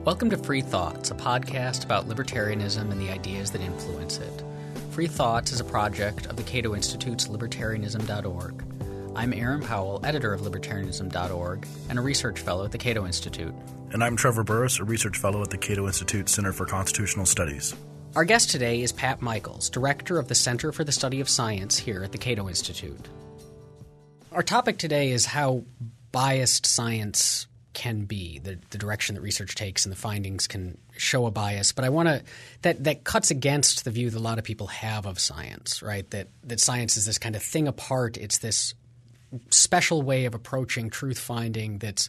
Welcome to Free Thoughts, a podcast about libertarianism and the ideas that influence it. Free Thoughts is a project of the Cato Institute's Libertarianism.org. I'm Aaron Powell, editor of Libertarianism.org and a research fellow at the Cato Institute. And I'm Trevor Burrus, a research fellow at the Cato Institute Center for Constitutional Studies. Our guest today is Pat Michaels, director of the Center for the Study of Science here at the Cato Institute. Our topic today is how biased science can be, the direction that research takes and the findings can show a bias. But I want to that cuts against the view that a lot of people have of science, right? That science is this kind of thing apart. It's this special way of approaching truth finding that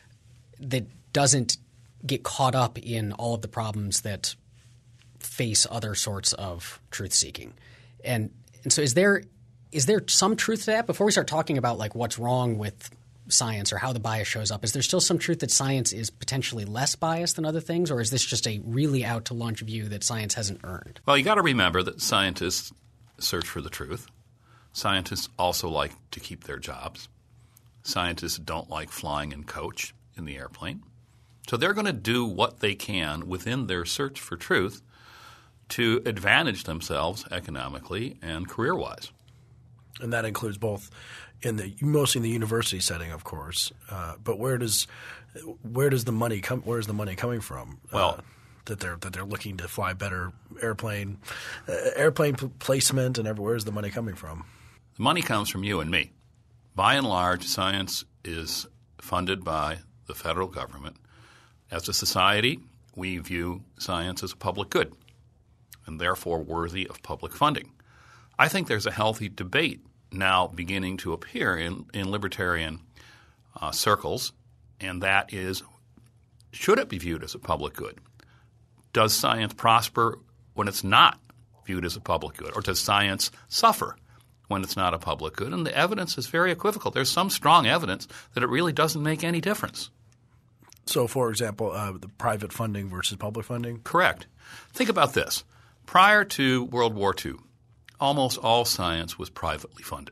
doesn't get caught up in all of the problems that face other sorts of truth seeking. And so is there some truth to that? Before we start talking about like what's wrong with science or how the bias shows up, is there still some truth that science is potentially less biased than other things, or is this just a really out to lunch view that science hasn't earned? Well, you got to remember that scientists search for the truth. Scientists also like to keep their jobs. Scientists don't like flying in coach in the airplane. So they're going to do what they can within their search for truth to advantage themselves economically and career-wise. And that includes both mostly in the university setting, of course. But where does the money come? Where is the money coming from? Well, that they're looking to fly better airplane placement and everywhere. Where's the money coming from? The money comes from you and me. By and large, science is funded by the federal government. As a society, we view science as a public good and therefore worthy of public funding. I think there's a healthy debate now beginning to appear in libertarian circles, and that is, should it be viewed as a public good? Does science prosper when it's not viewed as a public good, or does science suffer when it's not a public good? And the evidence is very equivocal. There's some strong evidence that it really doesn't make any difference. So, for example, the private funding versus public funding? Correct. Think about this. Prior to World War II, almost all science was privately funded.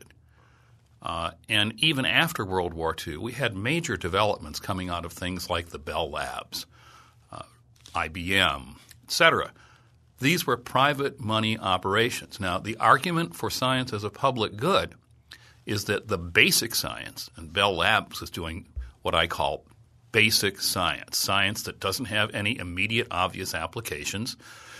And even after World War II, we had major developments coming out of things like the Bell Labs, IBM, et cetera. These were private money operations. Now, the argument for science as a public good is that the basic science, and Bell Labs is doing what I call basic science, science that doesn't have any immediate obvious applications.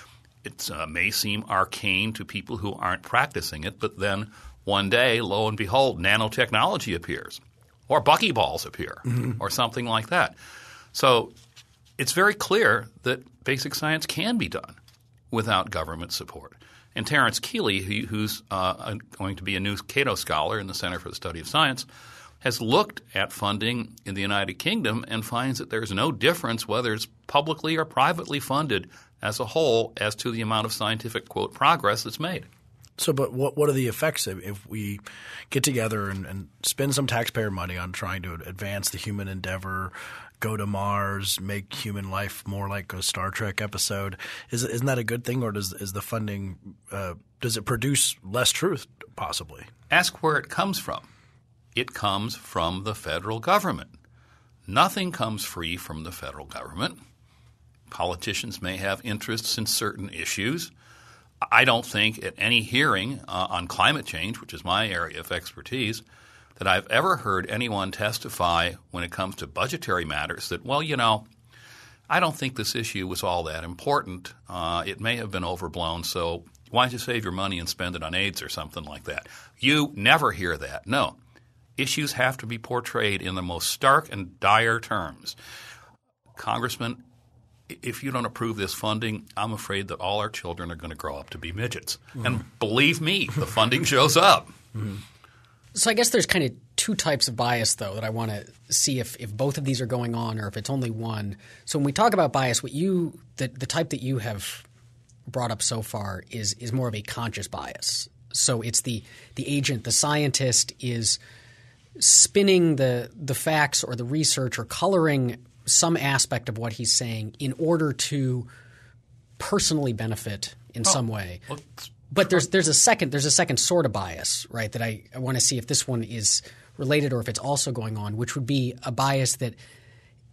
It may seem arcane to people who aren't practicing it, but then one day, lo and behold, nanotechnology appears or buckyballs appear or something like that. So it's very clear that basic science can be done without government support. And Terence Keeley, who's going to be a new Cato scholar in the Center for the Study of Science, has looked at funding in the United Kingdom and finds that there's no difference whether it's publicly or privately funded as a whole as to the amount of scientific, quote, progress that's made. So, but what are the effects if we get together and spend some taxpayer money on trying to advance the human endeavor, go to Mars, make human life more like a Star Trek episode? Isn't that a good thing, or does the funding does it produce less truth possibly? Ask where it comes from. It comes from the federal government. Nothing comes free from the federal government. Politicians may have interests in certain issues. I don't think at any hearing on climate change, which is my area of expertise, that I've ever heard anyone testify when it comes to budgetary matters that, well, I don't think this issue was all that important. It may have been overblown, so why don't you save your money and spend it on AIDS or something like that? You never hear that. No. Issues have to be portrayed in the most stark and dire terms. Congressman, if you don't approve this funding, I'm afraid that all our children are going to grow up to be midgets. And believe me, the funding shows up. So I guess there's kind of two types of bias, though, that I want to see if both of these are going on or if it's only one. So when we talk about bias, the type that you have brought up so far is more of a conscious bias. So it's the agent, the scientist is spinning the facts or the research or coloring some aspect of what he's saying in order to personally benefit in some way. But there's a second sort of bias, right, that I want to see if this one is related or if it's also going on, which would be a bias that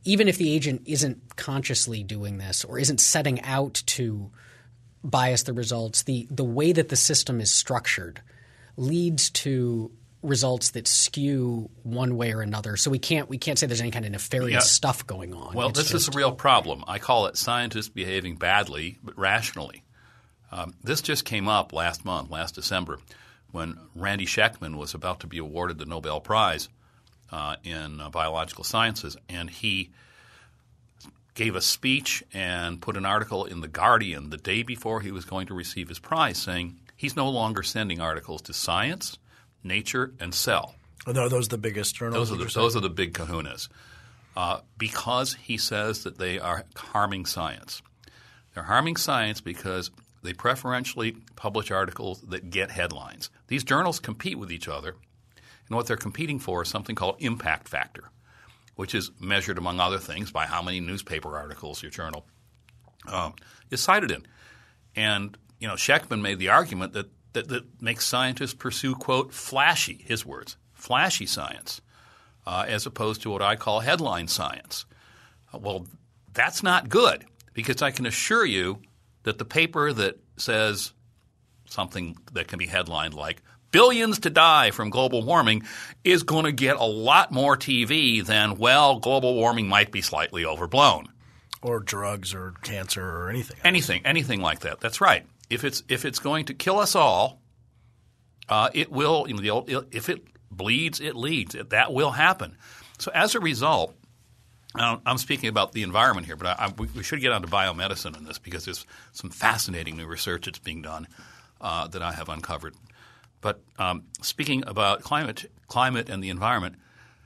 even if the agent isn't consciously doing this or isn't setting out to bias the results, the way that the system is structured leads to results that skew one way or another. So we can't say there's any kind of nefarious stuff going on. Well, this is a real problem. I call it scientists behaving badly but rationally. This just came up last December, when Randy Schekman was about to be awarded the Nobel Prize in biological sciences, and he gave a speech and put an article in The Guardian the day before he was going to receive his prize saying he's no longer sending articles to Science, Nature, and Cell. Are those the biggest journals? Those are the big kahunas because he says that they are harming science. They're harming science because they preferentially publish articles that get headlines. These journals compete with each other, and what they're competing for is something called impact factor, which is measured, among other things, by how many newspaper articles your journal is cited in. And Schekman made the argument that makes scientists pursue, quote, flashy, his words, flashy science, as opposed to what I call headline science. Well, that's not good, because I can assure you that the paper that says something that can be headlined like billions to die from global warming is going to get a lot more TV than, well, global warming might be slightly overblown. Or drugs or cancer or anything else. Anything like that. That's right. If it's going to kill us all, it will. If it bleeds, it leads. That will happen. So as a result, I'm speaking about the environment here, but we should get onto biomedicine in this because there's some fascinating new research that's being done that I have uncovered. But speaking about climate and the environment,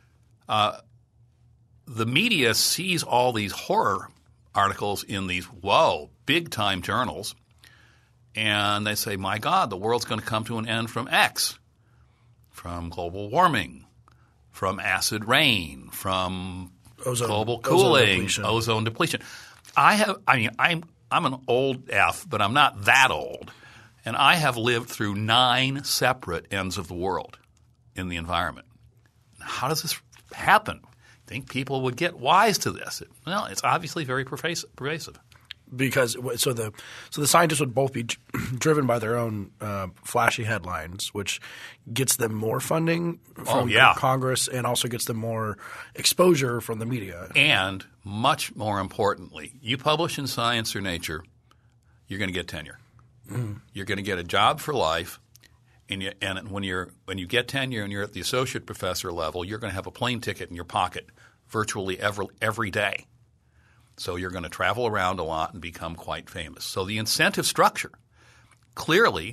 the media sees all these horror articles in these big-time journals, and they say, my God, the world's going to come to an end from X, from global warming, from acid rain, from global cooling, ozone depletion. I'm an old F, but I'm not that old. And I have lived through 9 separate ends of the world in the environment. How does this happen? I think people would get wise to this. Well, it's obviously very pervasive. Because so the scientists would both be driven by their own flashy headlines, which gets them more funding from Congress and also gets them more exposure from the media. And much more importantly, you publish in Science or Nature, you're going to get tenure. You're going to get a job for life, and when you get tenure and you're at the associate professor level, you're going to have a plane ticket in your pocket virtually every day. So you're going to travel around a lot and become quite famous. So the incentive structure clearly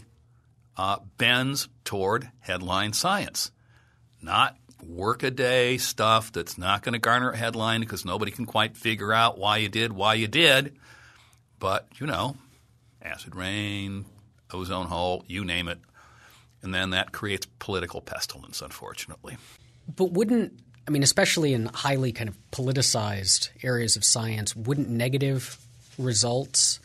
bends toward headline science, not workaday stuff that's not going to garner a headline because nobody can quite figure out why you did. But, acid rain, ozone hole, you name it. And then that creates political pestilence, unfortunately. But especially in highly kind of politicized areas of science, wouldn't negative results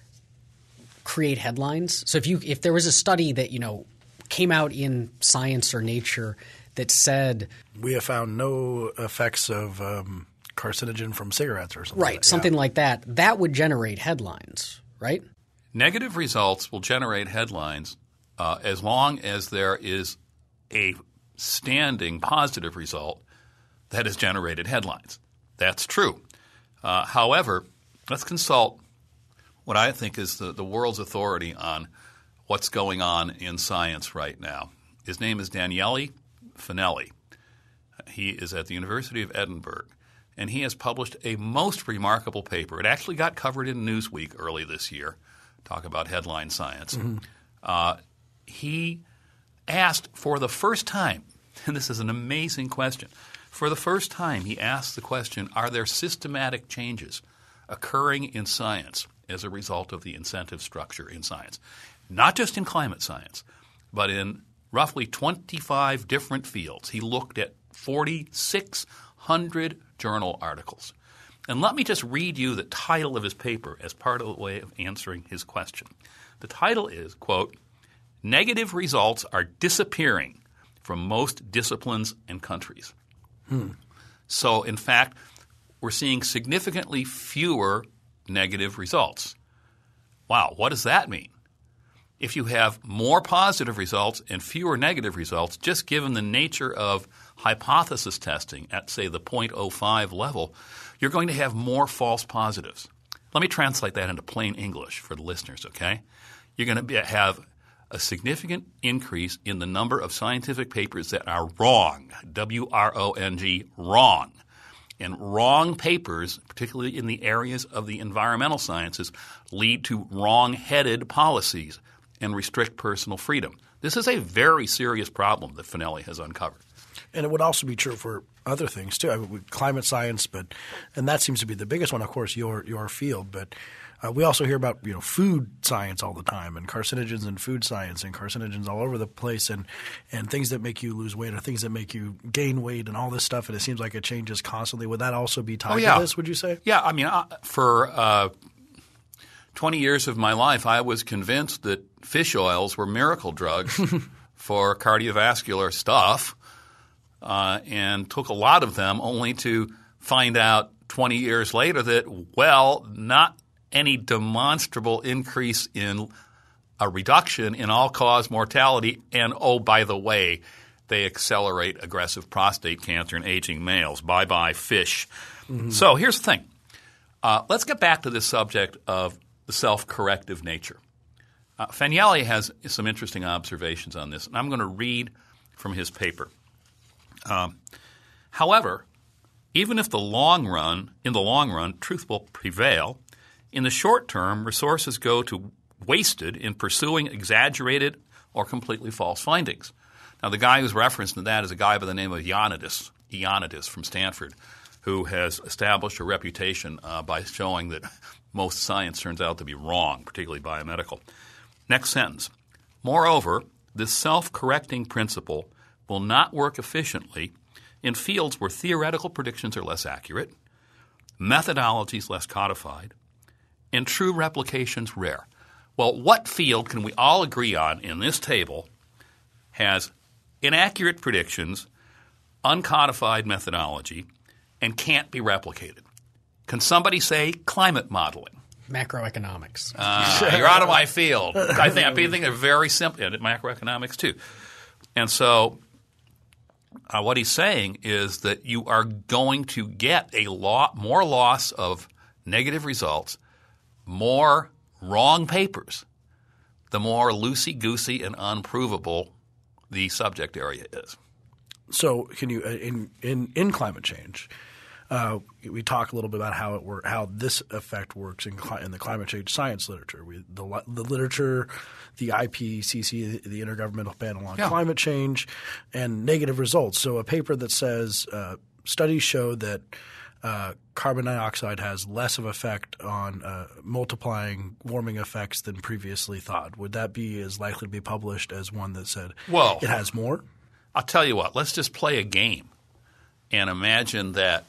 create headlines? So if there was a study that, came out in Science or Nature that said – we have found no effects of carcinogen from cigarettes or something. Right, something like that. That would generate headlines, right? Negative results will generate headlines as long as there is a standing positive result that has generated headlines. That's true. However, let's consult what I think is the world's authority on what's going on in science right now. His name is Daniele Finelli. He is at the University of Edinburgh, and he has published a most remarkable paper. It actually got covered in Newsweek early this year. Talk about headline science. Mm-hmm. He asked for the first time, and this is an amazing question, for the first time he asked the question, are there systematic changes occurring in science as a result of the incentive structure in science? Not just in climate science, but in roughly 25 different fields. He looked at 4,600 journal articles. And let me just read you the title of his paper as part of the way of answering his question. The title is, quote, "Negative results are disappearing from most disciplines and countries." So, in fact, we're seeing significantly fewer negative results. Wow, what does that mean? If you have more positive results and fewer negative results, just given the nature of hypothesis testing at, say, the 0.05 level, you're going to have more false positives. Let me translate that into plain English for the listeners, okay? You're going to have a significant increase in the number of scientific papers that are wrong, W-R-O-N-G, wrong. And wrong papers, particularly in the areas of the environmental sciences, lead to wrong-headed policies and restrict personal freedom. This is a very serious problem that Finelli has uncovered. And it would also be true for other things too. I mean, climate science, and that seems to be the biggest one, of course, your field. But we also hear about food science all the time, and carcinogens in food science, and carcinogens all over the place, and things that make you lose weight or things that make you gain weight, and all this stuff. And it seems like it changes constantly. Would that also be tied to this? Would you say? Yeah, I mean, for 20 years of my life, I was convinced that fish oils were miracle drugs for cardiovascular stuff, and took a lot of them only to find out 20 years later that, well, not any demonstrable increase in a reduction in all-cause mortality, and, oh, by the way, they accelerate aggressive prostate cancer in aging males. Bye-bye fish. Mm-hmm. So here's the thing. Let's get back to this subject of the self-corrective nature. Finelli has some interesting observations on this, and I'm going to read from his paper. However, even if in the long run, truth will prevail, in the short term, resources go to wasted in pursuing exaggerated or completely false findings. Now, the guy who's referenced in that is a guy by the name of Ioannidis from Stanford, who has established a reputation by showing that most science turns out to be wrong, particularly biomedical. Next sentence. Moreover, this self-correcting principle will not work efficiently in fields where theoretical predictions are less accurate, methodologies less codified, and true replications rare. Well, what field can we all agree on in this table has inaccurate predictions, uncodified methodology, and can't be replicated? Can somebody say climate modeling? Macroeconomics. You're out of my field. I think they're very simple. And macroeconomics too. And so what he's saying is that you are going to get a lot more loss of negative results, more wrong papers, the more loosey-goosey and unprovable the subject area is. So can you in climate change, we talk a little bit about how this effect works in the climate change science literature. The literature, the IPCC, the Intergovernmental Panel on Climate Change, and negative results. So a paper that says studies show that carbon dioxide has less of effect on multiplying warming effects than previously thought. Would that be as likely to be published as one that said it has more? I'll tell you what. Let's just play a game and imagine that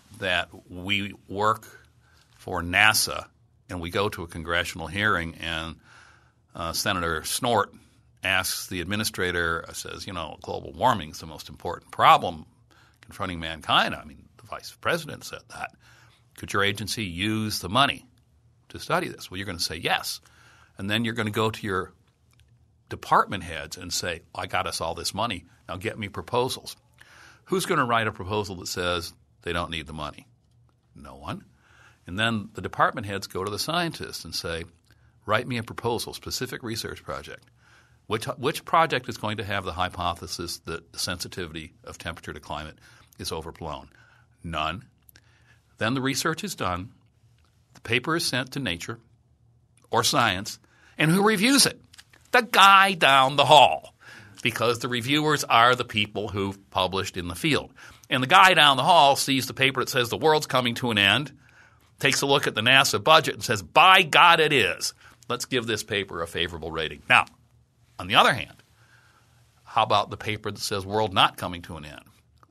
we work for NASA and we go to a congressional hearing and Senator Snort asks the administrator, says, global warming is the most important problem confronting mankind. I mean, the vice president said that. Could your agency use the money to study this? Well, you're going to say yes. And then you're going to go to your department heads and say, I got us all this money. Now get me proposals. Who's going to write a proposal that says they don't need the money? No one. And then the department heads go to the scientists and say, write me a proposal, specific research project. Which project is going to have the hypothesis that the sensitivity of temperature to climate is overblown? None. Then the research is done. The paper is sent to Nature or Science. And who reviews it? The guy down the hall, because the reviewers are the people who've published in the field. And the guy down the hall sees the paper that says the world's coming to an end, takes a look at the NASA budget and says, by God it is. Let's give this paper a favorable rating. Now, on the other hand, how about the paper that says world not coming to an end,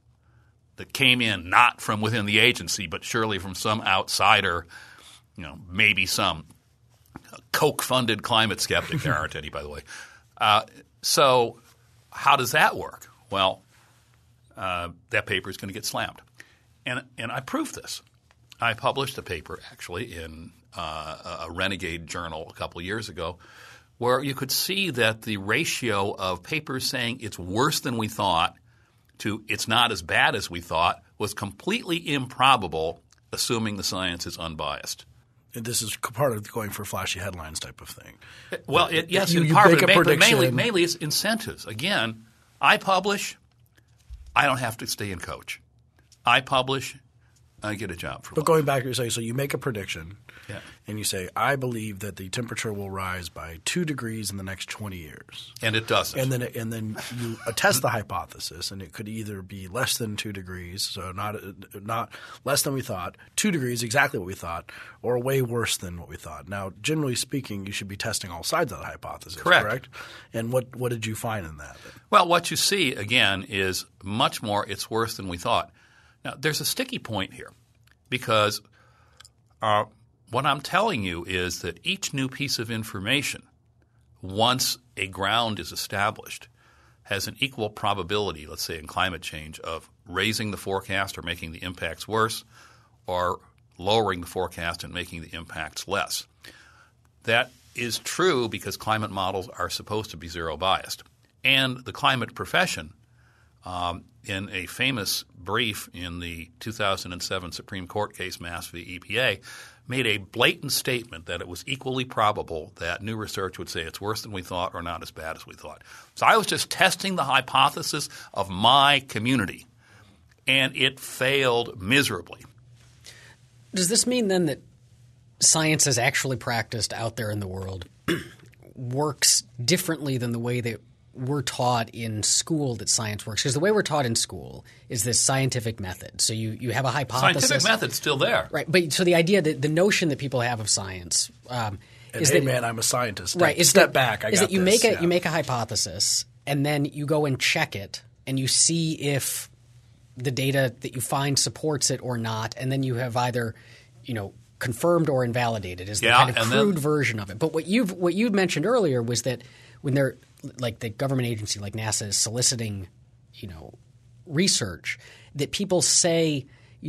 that came in not from within the agency but surely from some outsider, maybe some Koch-funded climate skeptic. There aren't any, by the way. So how does that work? Well, that paper is going to get slammed. And I proved this. I published a paper actually in a renegade journal a couple of years ago where you could see that the ratio of papers saying it's worse than we thought to it's not as bad as we thought was completely improbable, assuming the science is unbiased. And this is part of going for flashy headlines type of thing. Well, yes, you in part, make a but prediction. mainly it's incentives. Again, I publish, I don't have to stay and coach. I publish, I get a job for life. But going back, you say, so you make a prediction, Yeah. and you say, I believe that the temperature will rise by 2 degrees in the next 20 years. And it doesn't. And then you test the hypothesis, and it could either be less than 2 degrees, so not less than we thought, 2 degrees, exactly what we thought, or way worse than what we thought. Now, generally speaking, you should be testing all sides of the hypothesis, correct? And what did you find in that? Well, what you see, again, is much more it's worse than we thought. Now, there's a sticky point here because what I'm telling you is that each new piece of information, once a ground is established, has an equal probability, let's say in climate change, of raising the forecast or making the impacts worse or lowering the forecast and making the impacts less. That is true because climate models are supposed to be zero biased. And the climate profession in a famous brief in the 2007 Supreme Court case Mass v. EPA made a blatant statement that it was equally probable that new research would say it's worse than we thought or not as bad as we thought. So I was just testing the hypothesis of my community, and it failed miserably. Does this mean then that science as actually practiced out there in the world works differently than the way that we're taught in school that science works? Because the way we're taught in school is this scientific method. So you have a hypothesis. Scientific method's still there. Right. But so the idea that the notion that people have of science is hey, that – man, I'm a scientist. Right. Step back. I is got that you this. you make a hypothesis and then you go and check it and you see if the data that you find supports it or not, and then you have either confirmed or invalidated is the kind of crude version of it. But what you'd mentioned earlier was that when they're like the government agency like NASA is soliciting, research, that people say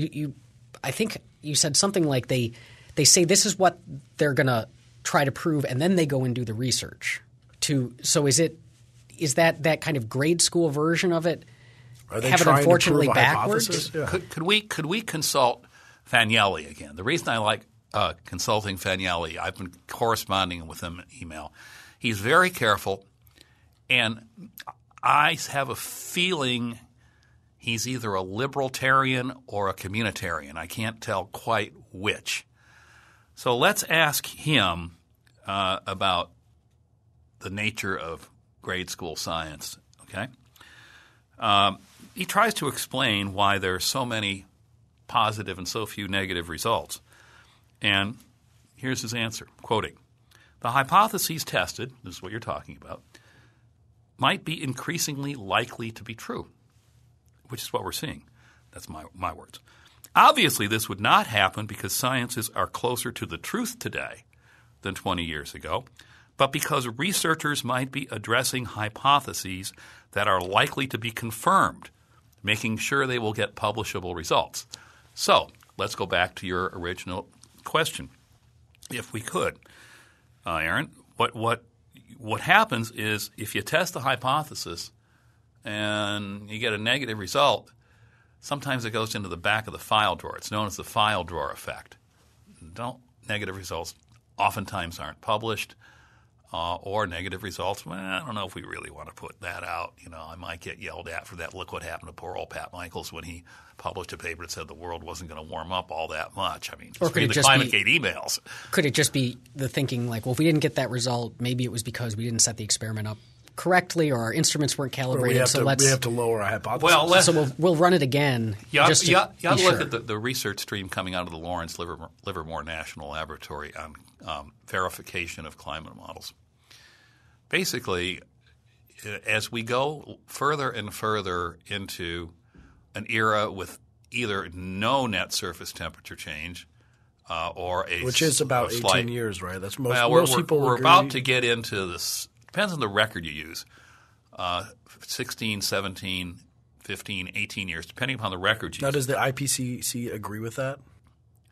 I think you said something like they say this is what they're going to try to prove, and then they go and do the research. So is that kind of grade school version of it? Are they have it trying unfortunately to prove a backwards? hypothesis? Yeah. Could we consult Fagnelli again? The reason I like consulting Fagnelli, I've been corresponding with him in email. He's very careful, and I have a feeling he's either a libertarian or a communitarian. I can't tell quite which. So let's ask him about the nature of grade school science, okay? He tries to explain why there are so many positive and so few negative results. And here's his answer, quoting, "The hypotheses tested," this is what you're talking about, "might be increasingly likely to be true," which is what we're seeing. That's my words. "Obviously, this would not happen because sciences are closer to the truth today than 20 years ago, but because researchers might be addressing hypotheses that are likely to be confirmed, making sure they will get publishable results." So let's go back to your original question, if we could. Aaron, what happens is if you test the hypothesis and you get a negative result, sometimes it goes into the back of the file drawer. It's known as the file drawer effect. Negative results oftentimes aren't published. Or negative results. Well, I don't know if we really want to put that out. I might get yelled at for that. Look what happened to poor old Pat Michaels when he published a paper that said the world wasn't going to warm up all that much. I mean, just read the ClimateGate emails. Could it just be the thinking like, well, if we didn't get that result, maybe it was because we didn't set the experiment up correctly or our instruments weren't calibrated. We have to lower our hypothesis. So we'll run it again. You ought to look at the research stream coming out of the Lawrence Livermore National Laboratory on verification of climate models. Basically, as we go further and further into an era with either no net surface temperature change or a which is about 18 years, right? That's most people we're agree. About to get into this. Depends on the record you use. 16, 17, 15, 18 years, depending upon the record you use. Now, does the IPCC agree with that?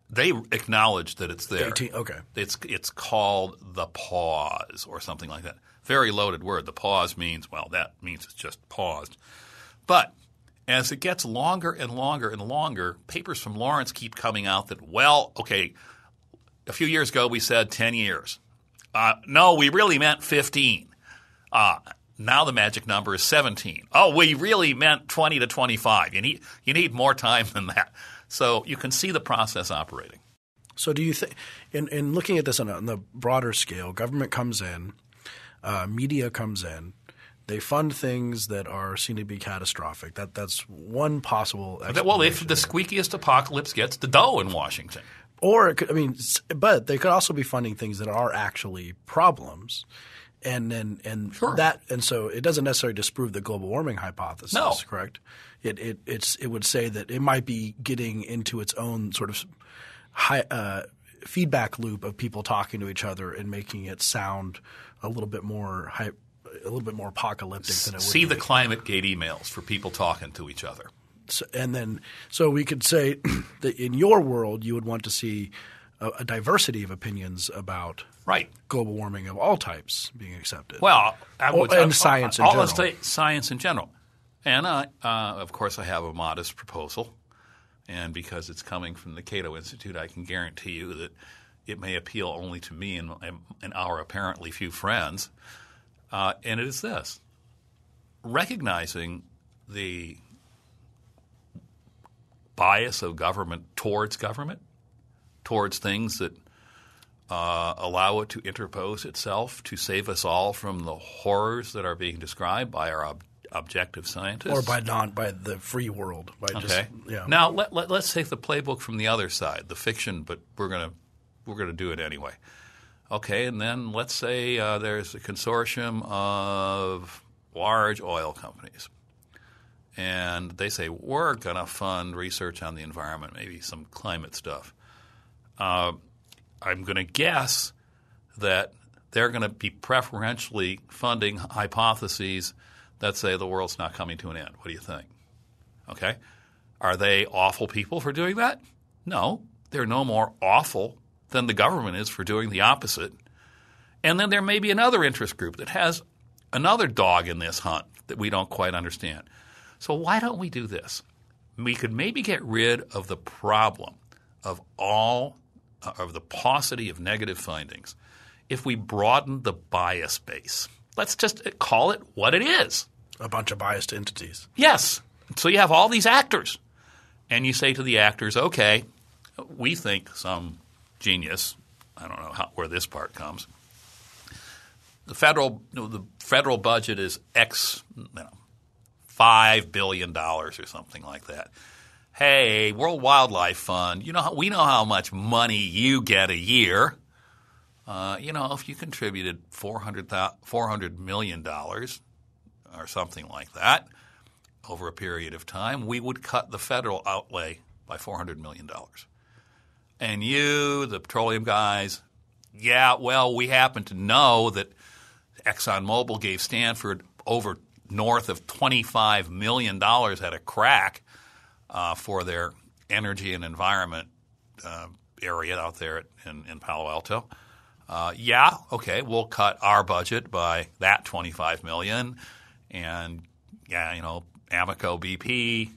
They acknowledge that it's there. 18, okay. It's called the pause or something like that. Very loaded word. The pause means, well, that means it's just paused. But as it gets longer and longer and longer, papers from Lawrence keep coming out that, well, okay, a few years ago we said 10 years. No, we really meant 15. Now the magic number is 17. Oh, we really meant 20 to 25. You need more time than that. So you can see the process operating. So do you think in looking at this on the broader scale, government comes in, media comes in, they fund things that are seen to be catastrophic. That's one possible explanation. Well, if the squeakiest apocalypse gets the dough in Washington. Or but they could also be funding things that are actually problems. And so it doesn't necessarily disprove the global warming hypothesis, no. Correct? It would say that it might be getting into its own sort of feedback loop of people talking to each other and making it sound a little bit more apocalyptic than it would. See the ClimateGate emails for people talking to each other. So we could say that in your world you would want to see a diversity of opinions about global warming of all types being accepted. Well, science in general. Let's say science in general. And of course I have a modest proposal. And because it's coming from the Cato Institute, I can guarantee you that it may appeal only to me and our apparently few friends. And it is this. Recognizing the bias of government, towards things that allow it to interpose itself to save us all from the horrors that are being described by our objective scientists. Or by the free world. Now let's take the playbook from the other side, the fiction, but we're gonna do it anyway. Okay, and then let's say there's a consortium of large oil companies. And they say, we're going to fund research on the environment, maybe some climate stuff. I'm going to guess that they're going to be preferentially funding hypotheses that say the world's not coming to an end. What do you think? Okay. Are they awful people for doing that? No. They're no more awful than the government is for doing the opposite. And then there may be another interest group that has another dog in this hunt that we don't quite understand. So why don't we do this? We could maybe get rid of the problem of the paucity of negative findings if we broaden the bias base. Let's just call it what it is. A bunch of biased entities. Yes. So you have all these actors. And you say to the actors, okay, we think some genius, I don't know where this part comes, the federal budget is X, $5 billion or something like that. Hey, World Wildlife Fund, we know how much money you get a year. If you contributed $400 million or something like that over a period of time, we would cut the federal outlay by $400 million. And you, the petroleum guys, we happen to know that ExxonMobil gave Stanford over north of $25 million at a crack for their energy and environment area out there in Palo Alto. We'll cut our budget by that $25 million. And, Amoco BP,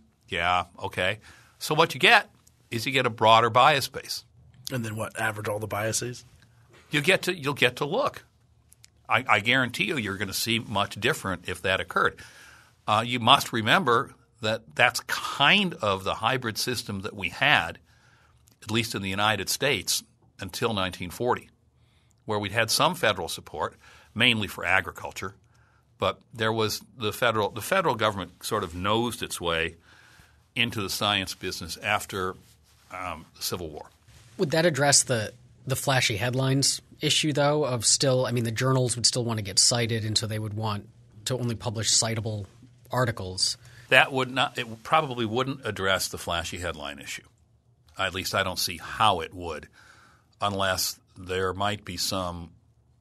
So what you get is you get a broader bias base. And then what, average all the biases? You'll get to look. I guarantee you're going to see much different if that occurred. You must remember that that's kind of the hybrid system that we had, at least in the United States, until 1940, where we'd had some federal support, mainly for agriculture, but there was the federal government sort of nosed its way into the science business after the Civil War. Would that address the flashy headlines issue, though, of the journals would still want to get cited, and so they would want to only publish citable articles? It probably wouldn't address the flashy headline issue. At least I don't see how it would, unless there might be some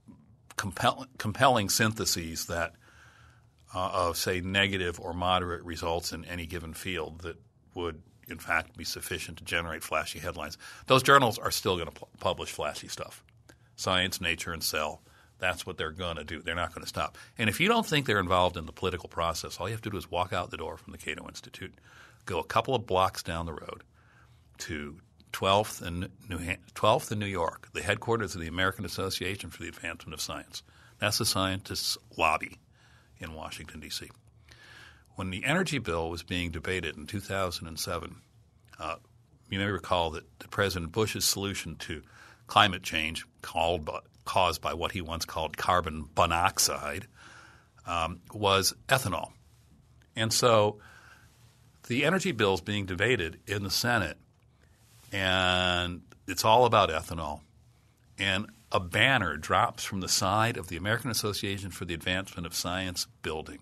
compelling syntheses that of, say, negative or moderate results in any given field that would in fact be sufficient to generate flashy headlines. Those journals are still going to publish flashy stuff. Science, Nature, and Cell. That's what they're going to do. They're not going to stop. And if you don't think they're involved in the political process, all you have to do is walk out the door from the Cato Institute, go a couple of blocks down the road to 12th in New York, the headquarters of the American Association for the Advancement of Science. That's the scientists' lobby in Washington, D.C. When the energy bill was being debated in 2007, you may recall that President Bush's solution to climate change caused by what he once called carbon monoxide was ethanol. And so the energy bill is being debated in the Senate, and it's all about ethanol. And a banner drops from the side of the American Association for the Advancement of Science building.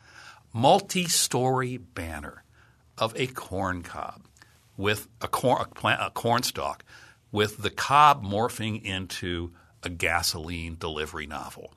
Multi-story banner of a corn cob with a corn stalk with the cob morphing into a gasoline delivery nozzle.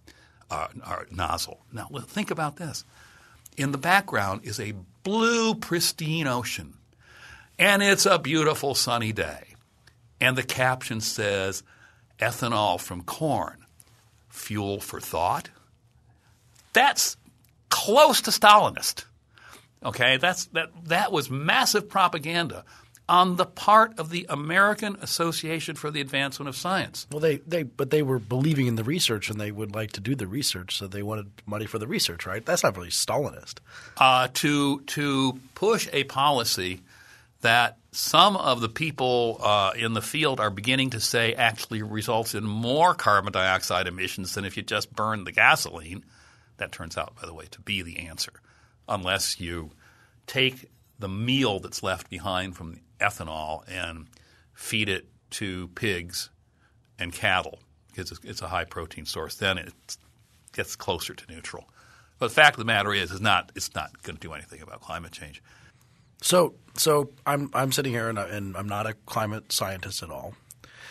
Now, think about this. In the background is a blue, pristine ocean, and it's a beautiful sunny day. And the caption says, ethanol from corn, fuel for thought. That's close to Stalinist. Okay, that was massive propaganda on the part of the American Association for the Advancement of Science. Well, they were believing in the research, and they would like to do the research, so they wanted money for the research, right? That's not really Stalinist. To push a policy that some of the people in the field are beginning to say actually results in more carbon dioxide emissions than if you just burn the gasoline. That turns out, by the way, to be the answer, unless you take the meal that's left behind from ethanol and feed it to pigs and cattle because it's a high-protein source. Then it gets closer to neutral. But the fact of the matter is it's not going to do anything about climate change. So I'm sitting here and I'm not a climate scientist at all,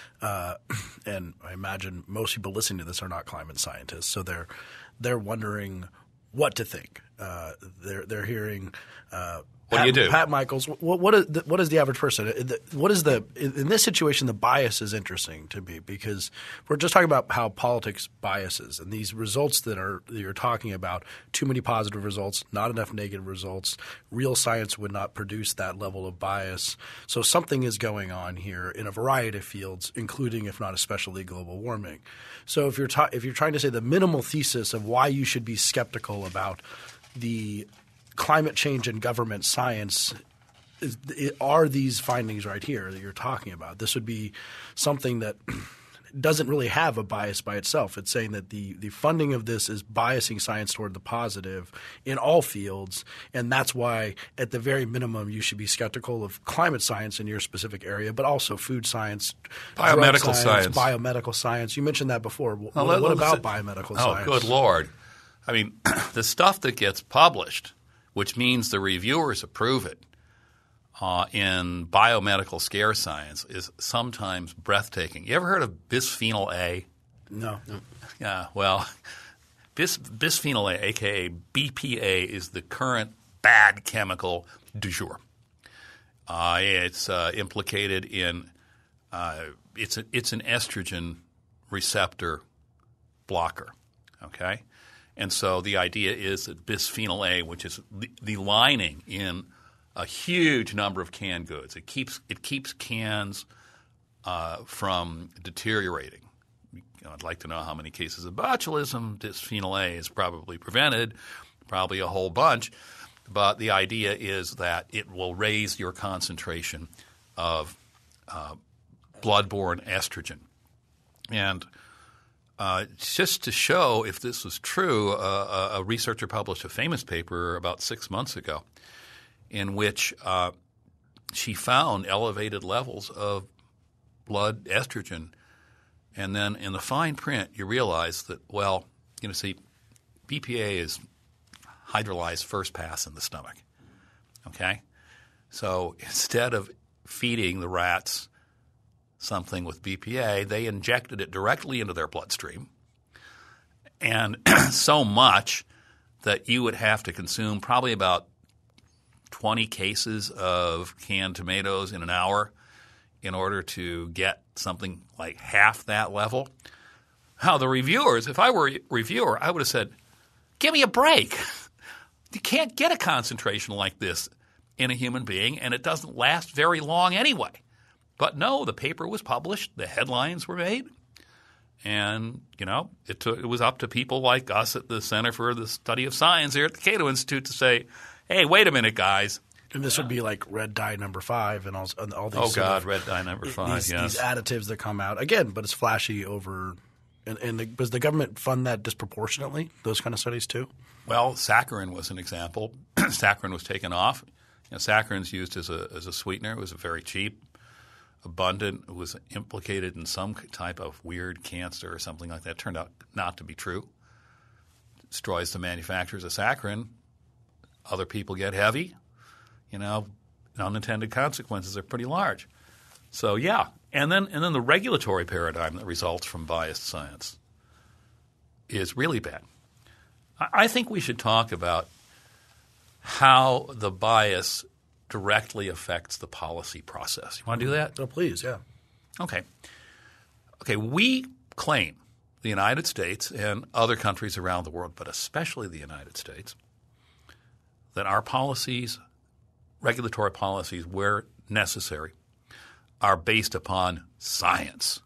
and I imagine most people listening to this are not climate scientists. So they're wondering what to think. They're hearing. What do you do? Pat Michaels, what is the average person? In this situation, the bias is interesting to me because we're just talking about how politics biases and these results that you're talking about, too many positive results, not enough negative results. Real science would not produce that level of bias. So something is going on here in a variety of fields, including, if not especially, global warming. So if you're trying to say the minimal thesis of why you should be skeptical about the climate change and government science are these findings right here that you're talking about. This would be something that doesn't really have a bias by itself. It's saying that the funding of this is biasing science toward the positive in all fields, and that's why at the very minimum you should be skeptical of climate science in your specific area, but also food science, biomedical science. Biomedical science. You mentioned that before. What about biomedical science? Oh, good Lord. I mean, the stuff that gets published, which means the reviewers approve it, in biomedical scare science is sometimes breathtaking. You ever heard of bisphenol A? No. Yeah, well, bisphenol A, a.k.a. BPA, is the current bad chemical du jour. It's implicated in it's an estrogen receptor blocker, okay? And so the idea is that bisphenol A, which is the lining in a huge number of canned goods, it keeps cans from deteriorating. I'd like to know how many cases of botulism bisphenol A is probably prevented, probably a whole bunch. But the idea is that it will raise your concentration of blood-borne estrogen. And just to show if this was true, a researcher published a famous paper about 6 months ago in which she found elevated levels of blood estrogen. And then in the fine print, you realize that, well, see, BPA is hydrolyzed first pass in the stomach, okay? So instead of feeding the rats something with BPA, they injected it directly into their bloodstream, and so much that you would have to consume probably about 20 cases of canned tomatoes in an hour in order to get something like half that level. How the reviewers, if I were a reviewer, I would have said, give me a break. You can't get a concentration like this in a human being, and it doesn't last very long anyway. But no, the paper was published, the headlines were made, and it was up to people like us at the Center for the Study of Science here at the Cato Institute to say, hey, wait a minute, guys. And this would be like red dye number 5 and all these. Oh God, red dye number 5. These yes, additives that come out again, but it's flashy over. And does the government fund that disproportionately? Those kind of studies too. Well, saccharin was an example. Saccharin was taken off. Saccharin's used as a sweetener. It was very cheap, abundant. It was implicated in some type of weird cancer or something like that. It turned out not to be true. It destroys the manufacturers of saccharin. Other people get heavy. Unintended consequences are pretty large. So yeah, and then the regulatory paradigm that results from biased science is really bad. I think we should talk about how the bias directly affects the policy process. You want to do that? Oh, please, yeah. Okay. We claim, the United States and other countries around the world, but especially the United States, that our policies, regulatory policies, where necessary, are based upon science.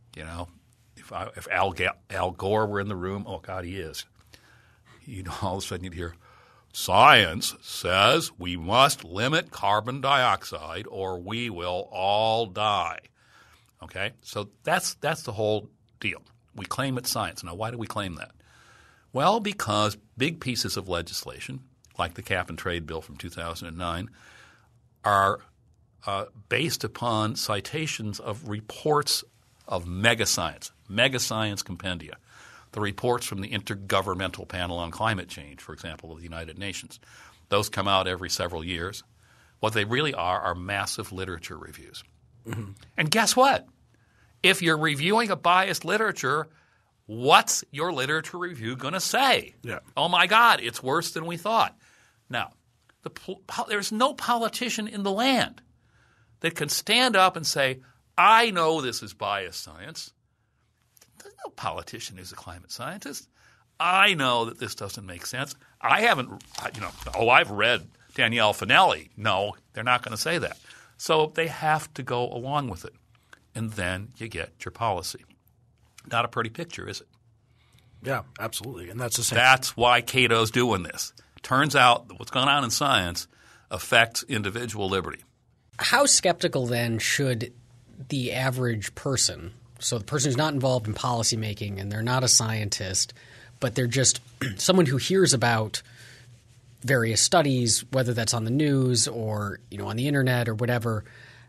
If Al Gore were in the room, oh God, he is. All of a sudden you'd hear, science says we must limit carbon dioxide or we will all die. Okay? So that's the whole deal. We claim it's science. Now, why do we claim that? Well, because big pieces of legislation, like the Cap and Trade Bill from 2009, are based upon citations of reports of megascience compendia, the reports from the Intergovernmental Panel on Climate Change, for example, of the United Nations. Those come out every several years. What they really are massive literature reviews. Mm-hmm. And guess what? If you're reviewing a biased literature, what's your literature review going to say? Yeah. Oh, my God, it's worse than we thought. Now, there's no politician in the land that can stand up and say, I know this is biased science. There's no politician who's a climate scientist. I know that this doesn't make sense. I haven't I've read Danielle Finelli. No, they're not going to say that. So they have to go along with it. And then you get your policy. Not a pretty picture, is it? Yeah, absolutely. And that's the same. That's why Cato's doing this. Turns out that what's going on in science affects individual liberty. How skeptical then should the average person, so the person who's not involved in policymaking and they're not a scientist, but they're just someone who hears about various studies, whether that's on the news or on the internet or whatever,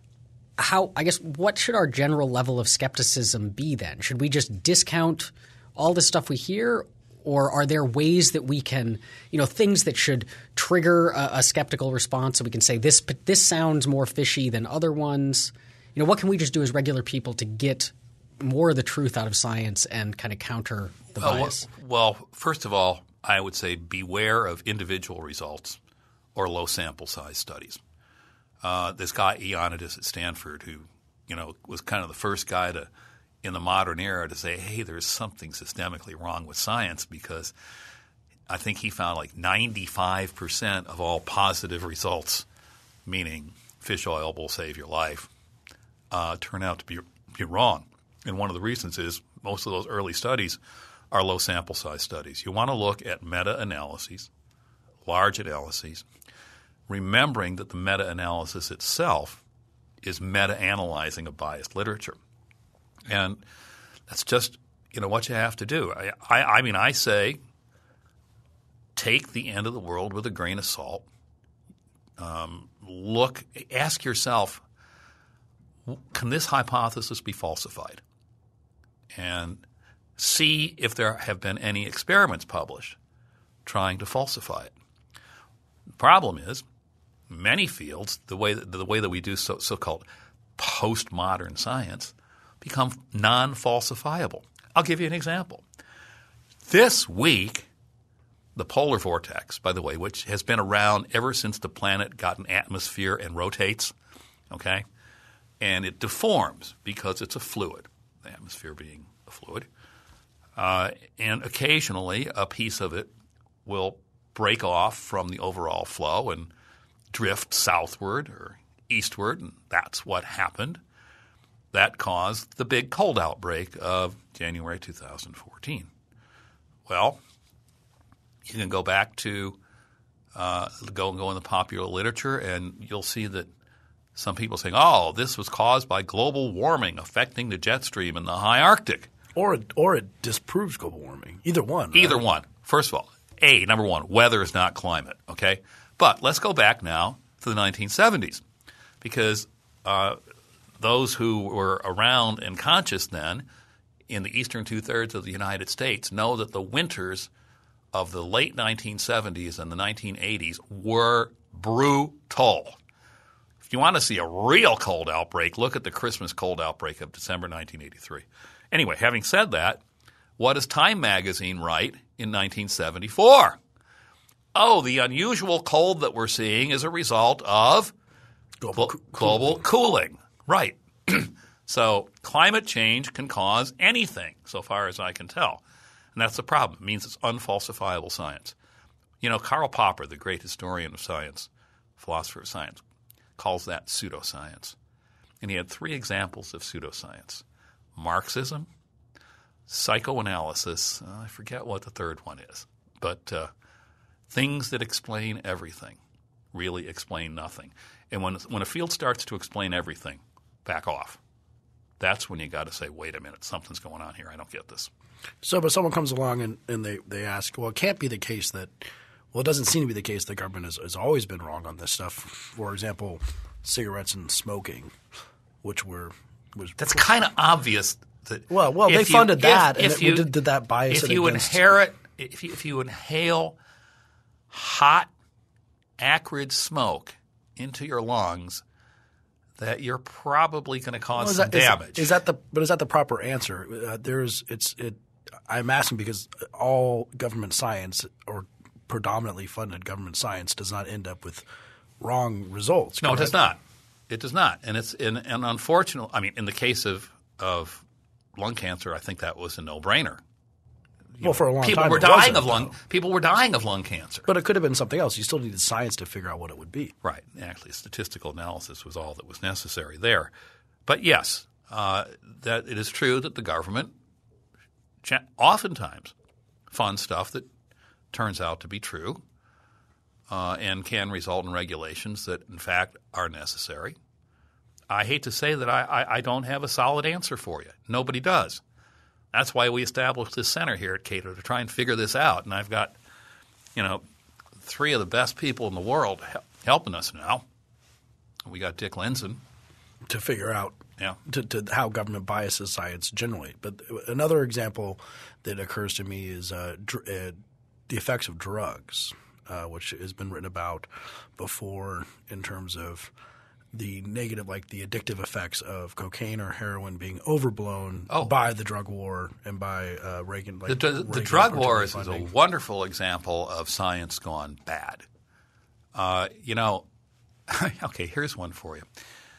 what should our general level of skepticism be then? Should we just discount all the stuff we hear, or are there ways that we can, things that should trigger a skeptical response so we can say this sounds more fishy than other ones? What can we just do as regular people to get more of the truth out of science and kind of counter the bias? Well, first of all, I would say beware of individual results or low sample size studies. This guy Ioannidis at Stanford, who was kind of the first guy in the modern era to say, hey, there's something systemically wrong with science, because I think he found like 95% of all positive results, meaning fish oil will save your life, turn out to be wrong. And one of the reasons is most of those early studies are low sample size studies. You want to look at meta-analyses, large analyses, remembering that the meta-analysis itself is meta-analyzing a biased literature. And that's just what you have to do. I say take the end of the world with a grain of salt. Ask yourself, can this hypothesis be falsified? And see if there have been any experiments published trying to falsify it. The problem is many fields, the way that we do so-called postmodern science, become non-falsifiable. I'll give you an example. This week, the polar vortex, by the way, which has been around ever since the planet got an atmosphere and rotates, okay? And it deforms because it's a fluid, the atmosphere being a fluid. And occasionally a piece of it will break off from the overall flow and drift southward or eastward, and that's what happened. That caused the big cold outbreak of January 2014. Well, you can go back to go in the popular literature, and you'll see that some people saying, "Oh, this was caused by global warming affecting the jet stream in the high Arctic." Or it disproves global warming. Either one. Either right? one. First of all, number one, weather is not climate, okay? But let's go back now to the 1970s because those who were around and conscious then in the eastern two-thirds of the United States know that the winters of the late 1970s and the 1980s were brutal. If you want to see a real cold outbreak, look at the Christmas cold outbreak of December 1983. Anyway, having said that, what does Time magazine write in 1974? Oh, the unusual cold that we're seeing is a result of global cooling. Right. So climate change can cause anything, so far as I can tell. And that's the problem. It means it's unfalsifiable science. You know, Karl Popper, the great historian of science, philosopher of science, calls that pseudoscience. And he had 3 examples of pseudoscience: Marxism, psychoanalysis, I forget what the third one is, but things that explain everything really explain nothing. And when a field starts to explain everything, back off. That's when you got to say, wait a minute, something's going on here. I don't get this. So, but someone comes along and they ask, well, it can't be the case that – well, it doesn't seem to be the case the government has always been wrong on this stuff. For example, cigarettes and smoking, which was – That's kind of obvious. Well, they funded that, and did that bias if it you against – if you inhale hot, acrid smoke into your lungs, that you're probably going to cause some damage. Is that the proper answer? I'm asking because all government science or predominantly funded government science does not end up with wrong results. No, correct? it does not. It does not, and it's and unfortunately, I mean, in the case of lung cancer, I think that was a no-brainer. Well, for a long people time, were dying of lung cancer. But it could have been something else. You still needed science to figure out what it would be. Right. Actually, statistical analysis was all that was necessary there. But yes, that it is true that the government oftentimes funds stuff that turns out to be true and can result in regulations that, in fact, are necessary. I hate to say that I don't have a solid answer for you. Nobody does. That's why we established this center here at Cato, to try and figure this out. And I've got, 3 of the best people in the world helping us now. We got Dick Lindzen. To figure out to how government biases science generally. But another example that occurs to me is the effects of drugs, which has been written about before in terms of the negative, like the addictive effects of cocaine or heroin being overblown by the drug war and by Reagan. The drug war is a wonderful example of science gone bad. Okay, here's one for you.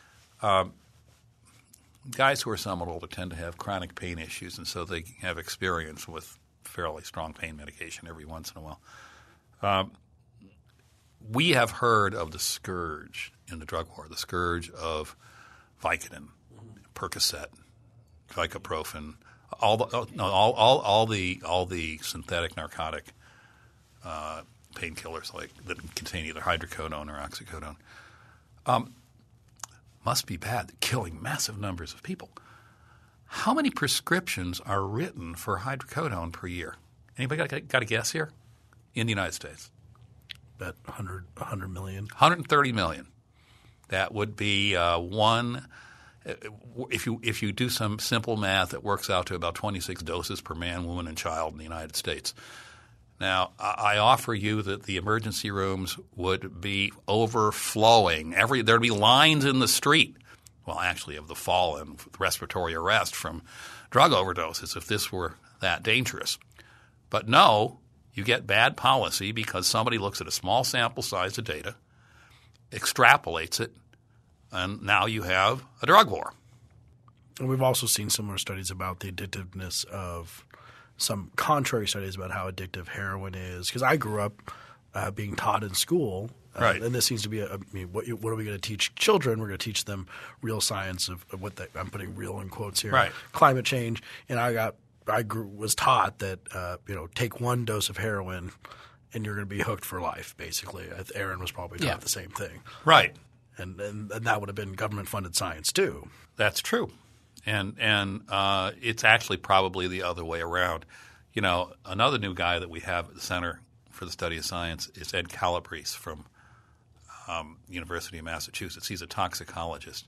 Guys who are somewhat older tend to have chronic pain issues, and so they have experience with fairly strong pain medication every once in a while. We have heard of the scourge in the drug war, the scourge of Vicodin, Percocet, Vicoprofen, all the synthetic narcotic painkillers that contain either hydrocodone or oxycodone. Must be bad. They're killing massive numbers of people. How many prescriptions are written for hydrocodone per year? Anybody got a guess here? In the United States? About 100 million. 130 million. That would be one. If you do some simple math, it works out to about 26 doses per man, woman, and child in the United States. Now, I offer you that the emergency rooms would be overflowing. There'd be lines in the street. Well, actually, of the fallen with respiratory arrest from drug overdoses if this were that dangerous. But no, You get bad policy because somebody looks at a small sample size of data, extrapolates it, and now you have a drug war. And we've also seen similar studies about the addictiveness of some contrary studies about how addictive heroin is. Because I grew up being taught in school, right. And this seems to be what are we going to teach children? We're going to teach them real science of what I'm putting real in quotes here, right. Climate change. And was taught that take one dose of heroin and you're going to be hooked for life. Basically, Aaron was probably taught the same thing, right? And that would have been government funded science too. That's true. And it's actually probably the other way around. Another new guy that we have at the Center for the Study of Science is Ed Calabrese from University of Massachusetts. He's a toxicologist,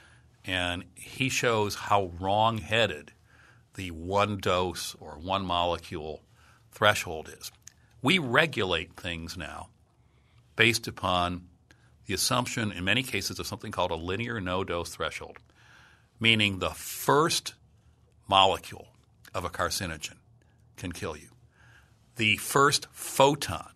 and he shows how wrong-headed the one dose or one molecule threshold is. We regulate things now based upon the assumption in many cases of something called a linear no-dose threshold, meaning the first molecule of a carcinogen can kill you. The first photon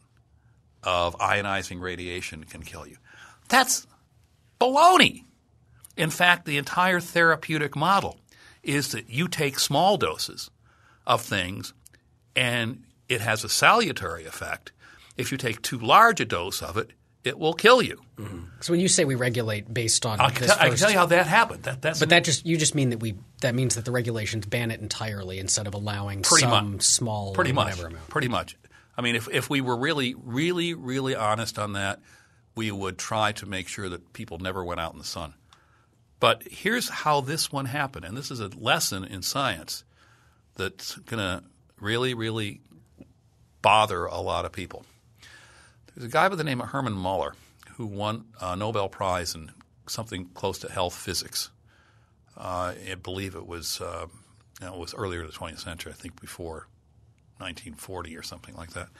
of ionizing radiation can kill you. That's baloney. In fact, the entire therapeutic model is that you take small doses of things and it has a salutary effect. If you take too large a dose of it, it will kill you. Mm-hmm. So when you say we regulate based on I can tell you how that happened. You just mean that means that the regulations ban it entirely instead of allowing small whatever amount. Pretty much. I mean, if we were really, really, really honest on that, we would try to make sure that people never went out in the sun. But here's how this one happened, and this is a lesson in science that's going to really, really bother a lot of people. There's a guy by the name of Hermann Muller who won a Nobel Prize in something close to health physics. I believe it was earlier in the 20th century, I think before 1940 or something like that.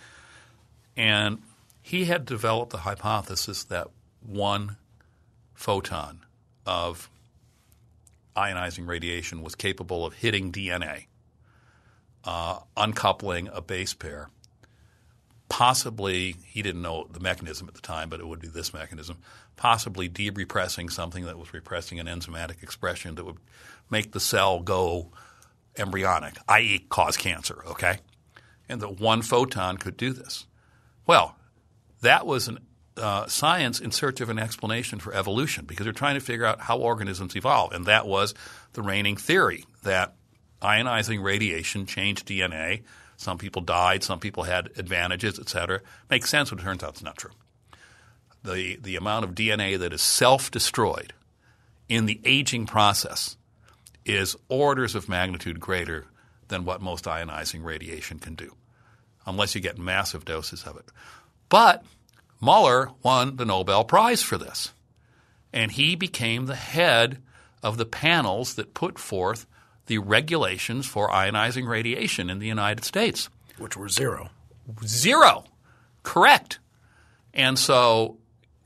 And he had developed the hypothesis that one photon of ionizing radiation was capable of hitting DNA, uncoupling a base pair. Possibly, he didn't know the mechanism at the time, but it would be this mechanism, possibly de-repressing something that was repressing an enzymatic expression that would make the cell go embryonic, i.e. cause cancer, okay? And that one photon could do this. Well, that was science in search of an explanation for evolution because they're trying to figure out how organisms evolve, and that was the reigning theory that ionizing radiation changed DNA. Some people died, some people had advantages, et cetera. Makes sense, but it turns out it's not true. The amount of DNA that is self-destroyed in the aging process is orders of magnitude greater than what most ionizing radiation can do, unless you get massive doses of it. But Muller won the Nobel Prize for this, and he became the head of the panels that put forth the regulations for ionizing radiation in the United States. Which were zero. Zero. Correct. And so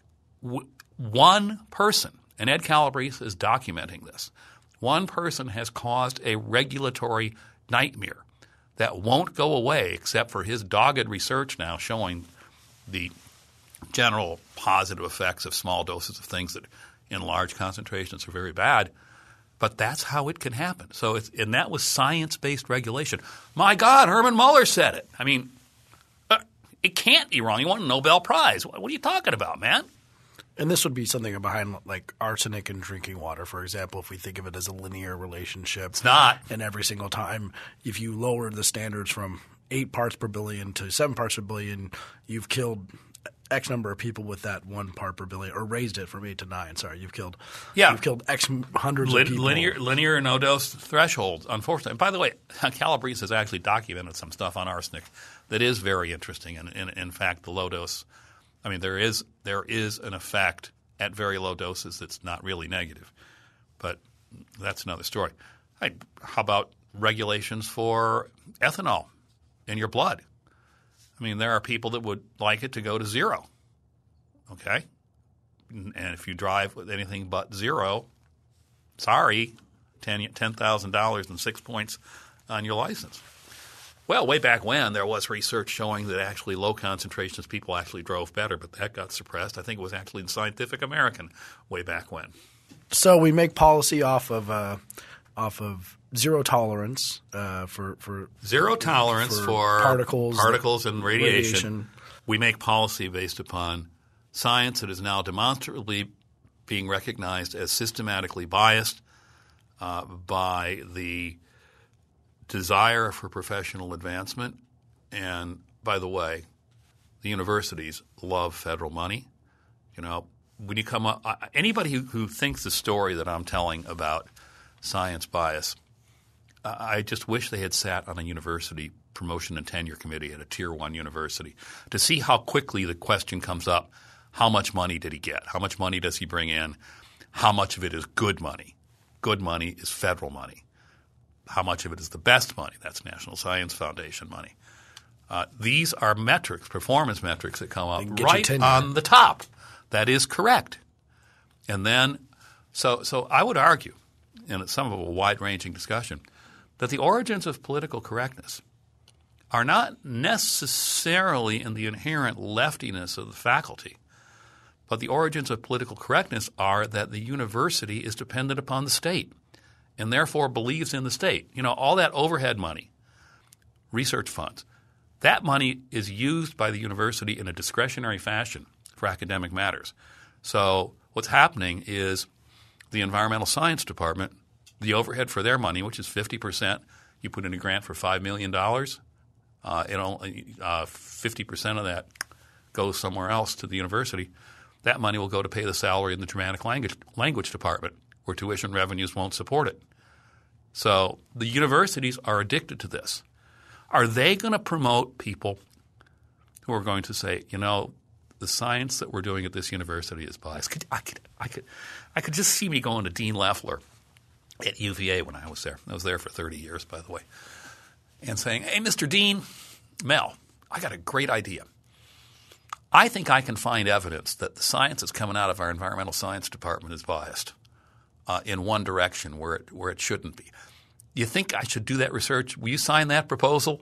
one person, and Ed Calabrese is documenting this, one person has caused a regulatory nightmare that won't go away except for his dogged research now showing the general positive effects of small doses of things that in large concentrations are very bad. But that's how it can happen. So and that was science-based regulation. My God, Hermann Muller said it. I mean, it can't be wrong. He won a Nobel Prize. What are you talking about, man? And this would be something behind like arsenic and drinking water, for example, if we think of it as a linear relationship. It's not. And every single time, if you lower the standards from 8 parts per billion to 7 parts per billion, you've killed X number of people with that 1 part per billion, or raised it from 8 to 9. Sorry, you've killed X hundreds of people. Linear no-dose thresholds, unfortunately. And by the way, Calabrese has actually documented some stuff on arsenic that is very interesting. And in fact, the low dose, I mean, there is an effect at very low doses that's not really negative. But that's another story. How about regulations for ethanol in your blood? I mean, there are people that would like it to go to zero, okay? And if you drive with anything but zero, sorry, $10,000 and 6 points on your license. Well, way back when there was research showing that actually low concentrations people actually drove better, but that got suppressed. I think it was actually in Scientific American way back when. So we make policy off of zero tolerance for zero tolerance for particles and radiation. We make policy based upon science that is now demonstrably being recognized as systematically biased by the desire for professional advancement. And by the way, the universities love federal money. You know, when you come up, anybody who thinks the story that I'm telling about science bias, I just wish they had sat on a university promotion and tenure committee at a Tier 1 university to see how quickly the question comes up, how much money did he get? How much money does he bring in? How much of it is good money? Good money is federal money. How much of it is the best money? That's National Science Foundation money. These are metrics, performance metrics that come up right on the top. That is correct. And then so I would argue, and it's some of a wide-ranging discussion, that the origins of political correctness are not necessarily in the inherent leftiness of the faculty, but the origins of political correctness are that the university is dependent upon the state and therefore believes in the state. You know, all that overhead money, research funds, that money is used by the university in a discretionary fashion for academic matters. So what's happening is the environmental science department, the overhead for their money, which is 50%, you put in a grant for $5 million, 50% of that goes somewhere else to the university. That money will go to pay the salary in the Germanic language department, where tuition revenues won't support it. So the universities are addicted to this. Are they going to promote people who are going to say, you know, the science that we're doing at this university is biased? I could just see me going to Dean Leffler at UVA when I was there. I was there for 30 years, by the way, and saying, hey, Mr. Dean, Mel, I got a great idea. I think I can find evidence that the science that's coming out of our environmental science department is biased in one direction where it shouldn't be. You think I should do that research? Will you sign that proposal?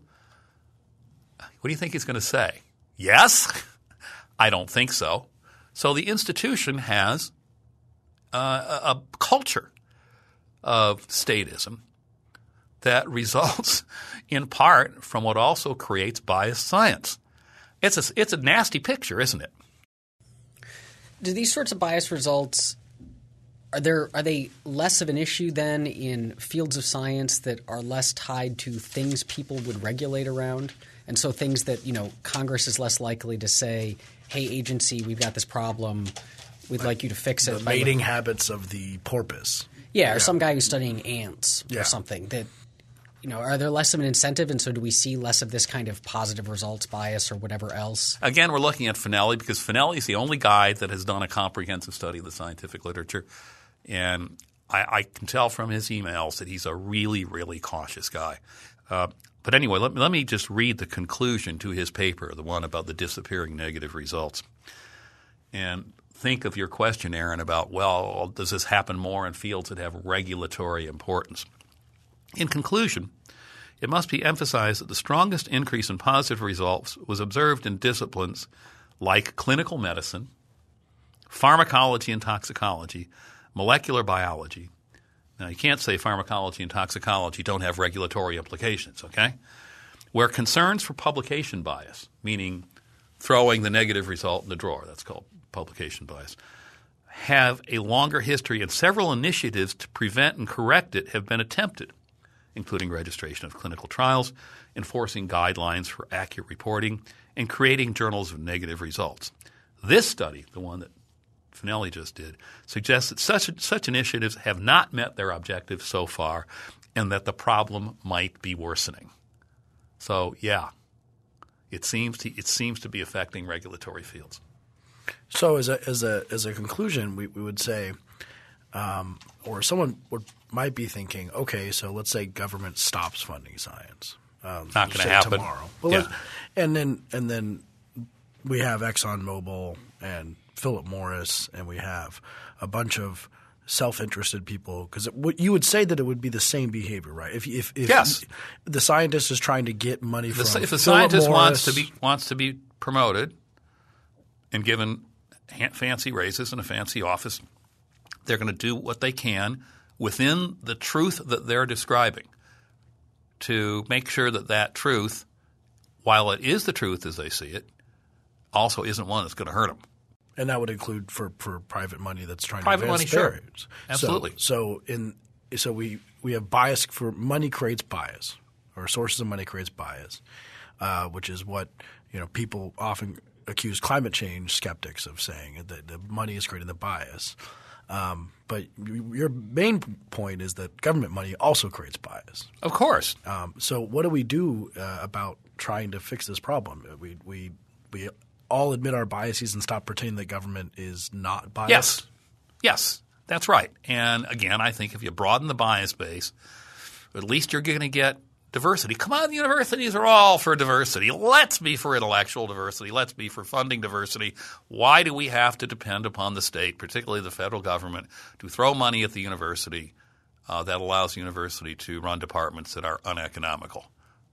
What do you think he's going to say? Yes? I don't think so. So the institution has a culture of statism that results in part from what also creates biased science. It's a nasty picture, isn't it? Do these sorts of bias results are they less of an issue then in fields of science that are less tied to things people would regulate around? And so things that, you know, Congress is less likely to say, hey, agency, we've got this problem. We'd like you to fix it. The mating habits of the porpoise. Yeah, or some guy who's studying ants or something that – you know, are there less of an incentive, and so do we see less of this kind of positive results bias or whatever else? Again, we're looking at Finelli because Finelli is the only guy that has done a comprehensive study of the scientific literature. And I can tell from his emails that he's a really, really cautious guy. But anyway, let me just read the conclusion to his paper, the one about the disappearing negative results. And think of your question, Aaron, about, well, does this happen more in fields that have regulatory importance? In conclusion, it must be emphasized that the strongest increase in positive results was observed in disciplines like clinical medicine, pharmacology and toxicology, molecular biology. Now, you can't say pharmacology and toxicology don't have regulatory implications, okay? Where concerns for publication bias, meaning throwing the negative result in the drawer, that's called publication bias, have a longer history, and several initiatives to prevent and correct it have been attempted, including registration of clinical trials, enforcing guidelines for accurate reporting, and creating journals of negative results. This study, the one that Finelli just did, suggests that such initiatives have not met their objectives so far and that the problem might be worsening. So, yeah, it seems to be affecting regulatory fields. So as a conclusion, we would say or someone might be thinking, okay, so let's say government stops funding science. Not going to happen tomorrow. Well, and then we have ExxonMobil and Philip Morris, and we have a bunch of self-interested people, because you would say that it would be the same behavior, right? If Yes. the scientist is trying to get money from If the Philip scientist Morris, wants to be promoted and given fancy raises and a fancy office, they're going to do what they can within the truth that they're describing to make sure that that truth, while it is the truth as they see it, also isn't one that's going to hurt them. and that would include for private money that's trying Private to money, advance sure. barriers. Absolutely. So we have bias for money creates bias, or sources of money creates bias, which is what people often accuse climate change skeptics of saying, that the money is creating the bias. But your main point is that government money also creates bias. Of course. So what do we do about trying to fix this problem? We all admit our biases and stop pretending that government is not biased? Yes, that's right. And again, I think if you broaden the bias base, at least you're going to get diversity. Come on, universities are all for diversity. Let's be for intellectual diversity. Let's be for funding diversity. Why do we have to depend upon the state, particularly the federal government, to throw money at the university that allows the university to run departments that are uneconomical?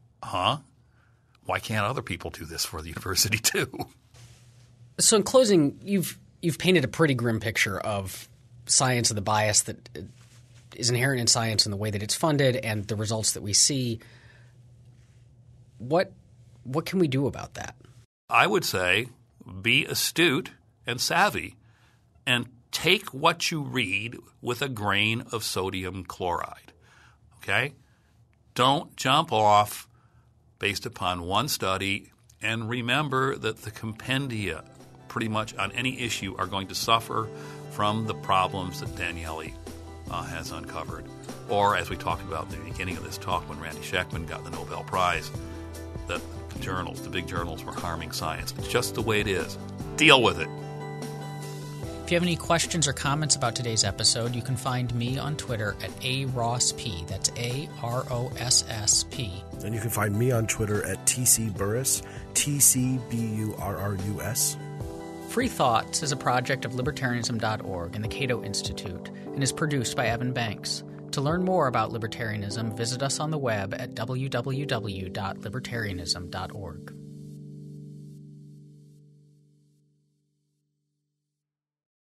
Why can't other people do this for the university too? So in closing, you've painted a pretty grim picture of science and the bias that is inherent in science and the way that it's funded and the results that we see. What can we do about that? I would say be astute and savvy and take what you read with a grain of sodium chloride, okay? Don't jump off based upon one study, and remember that the compendia pretty much on any issue are going to suffer from the problems that Daniele has uncovered. Or as we talked about at the beginning of this talk when Randy Sheckman got the Nobel Prize, that the big journals were harming science. It's just the way it is. Deal with it. If you have any questions or comments about today's episode, you can find me on Twitter at ARossP. That's ARossP. And you can find me on Twitter at TCBurrus, TCBURRUS. Free Thoughts is a project of Libertarianism.org and the Cato Institute and is produced by Evan Banks. To learn more about libertarianism, visit us on the web at www.libertarianism.org.